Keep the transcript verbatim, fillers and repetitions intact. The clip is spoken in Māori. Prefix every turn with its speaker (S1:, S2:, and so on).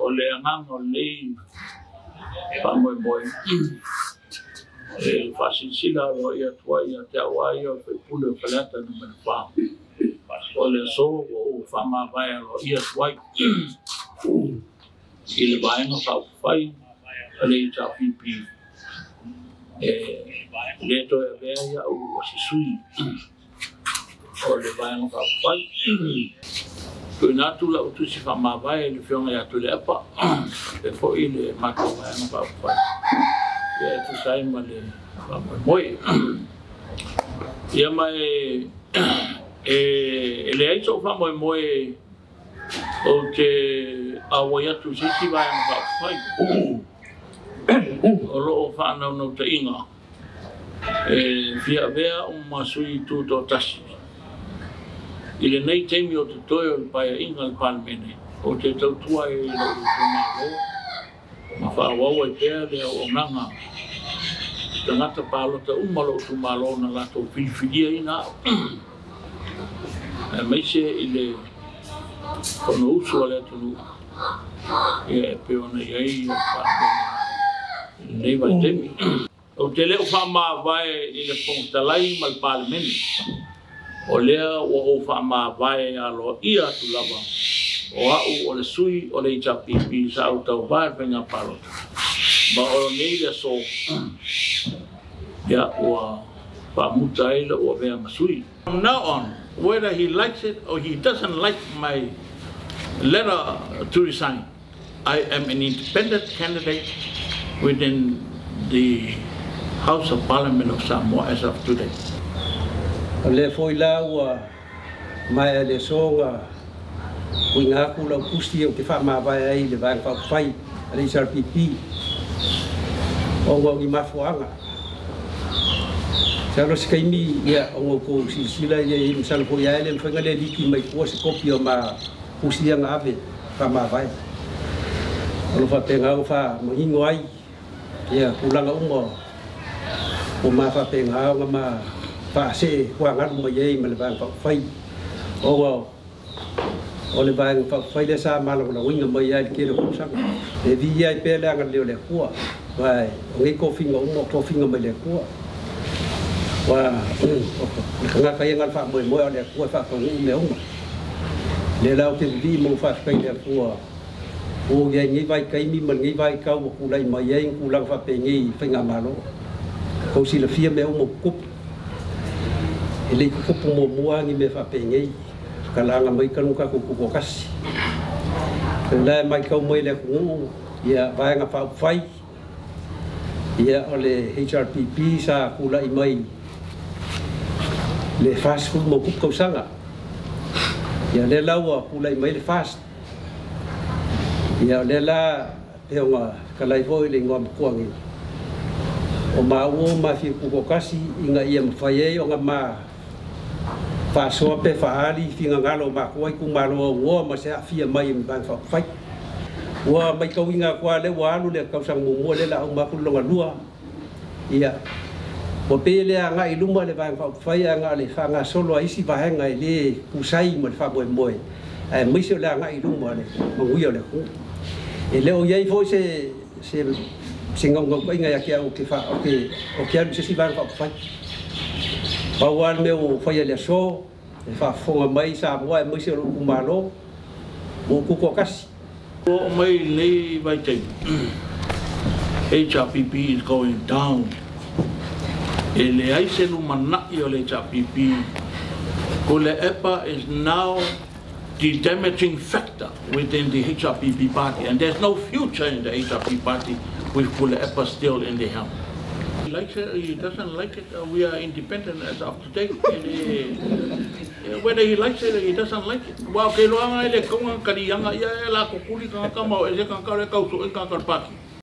S1: le anganga o lei pa mo boy e fasisila lo ia tua ia te awai o fe pule falata no me fa o le so o fa ma vai lo ia tua il vai no fa fai le H R P P e le to e veia o sisui o le vai no fa fai ko na tu la tu si fa ma vai le fiona ya tu le pa e fo ile ma ko vai no fa fai e tu sai ma le moi ia mai e le ai so fa moi moi o te awa ya tu si si vai no fa fai o lo fa no no te inga e fia vea un masui tu to tasi ile nei temi o te toi o pai inga le palmene o te tau tua e lo tu malo ma fa wawa e pea le o nanga tangata palo te umalo tu malo na lato filfilia ina e meise ile kono usu ale tunu e peo na iei o palmene nei vai temi o te leo fa ma vai ile pongtalai mal palmene o lea o o fa ma vai alo ia tu lava o au o le sui o le H R P P sa au tau vai venga palo ma o nei le so ya o fa mutai o vea masui. From now on, whether he likes it or he doesn't like my letter to resign, I am an independent candidate within the House of Parliament of Samoa as of today.
S2: Le foi la ua mai le songa kuinga ku la kusti o te fa ma vai ai le vai fa fai le H R P P o ngo ngi mafuanga sa lo skaimi ia o ko si sila ia i sal ko ia le fanga le liki mai ko se kopi o ma kusti nga ave fa ma vai o lo fa penga o fa mo hingo ai ia kulanga umo o ma fa penga o ma fa se kwa ngat mo ye me le bang fa fai o o o le bang fa fai le sa ma lo winga mo ye ke le kusa e vi ye pe le ngat le le kwa vai o ngi ko finga mo ko finga me le kwa wa nga ka yengal fa mo mo le kwa fa ko ngi me o le la o te vi mo fa kai le kwa o ye ngi vai kai mi man ngi vai ka o ku lai mo ye ku lang fa pe ngi fa nga ma lo ko si le fia me o mo kup ele ko po mo muangi me fa pengei kalanga mai kanu ka ko ko kasi la mai ka mo le ko ia vai nga fa fai ia ole H R P P sa kula i mai le fast food mo ko sanga ia le lawa kula i mai le fast ia le la te nga kalai voi le ngom kuangi o ma o ma fi ko kasi inga ia mfai o nga ma fa so pe fa ali finga ngalo ma ko ku ma lo wo ma se afia mai ban fa fai wa mai ko winga kwa le wa lu le ka sang mo mo le la ma ku lo lua ia o pe le nga i luma le ban fa fai nga le fa nga solo ai si va nga le ku sai mo fa mo mo e mi se la nga i luma le mo wi le ku e le o ye fo se se singong ngong ko nga ya ke o ke fa o ke o ke se si ban fa fai Bawal meu foi ele só, fa fonga mai sa boa mai se ro kumalo. O ku ko kasi.
S1: O mai nei vai te. H R P P is going down. Ele ai se no mana i o le H R P P. Ko le E P A is now the damaging factor within the H R P P party, and there's no future in the H R P P party with Kule E P A still in the helm. He likes it or he doesn't like it, uh, we are independent as of today. And, uh, whether he likes it or he doesn't like it. Well, ke loanga ele konga karianga ia la kokuli kanga kama ele kanga kare kausu e kanga party.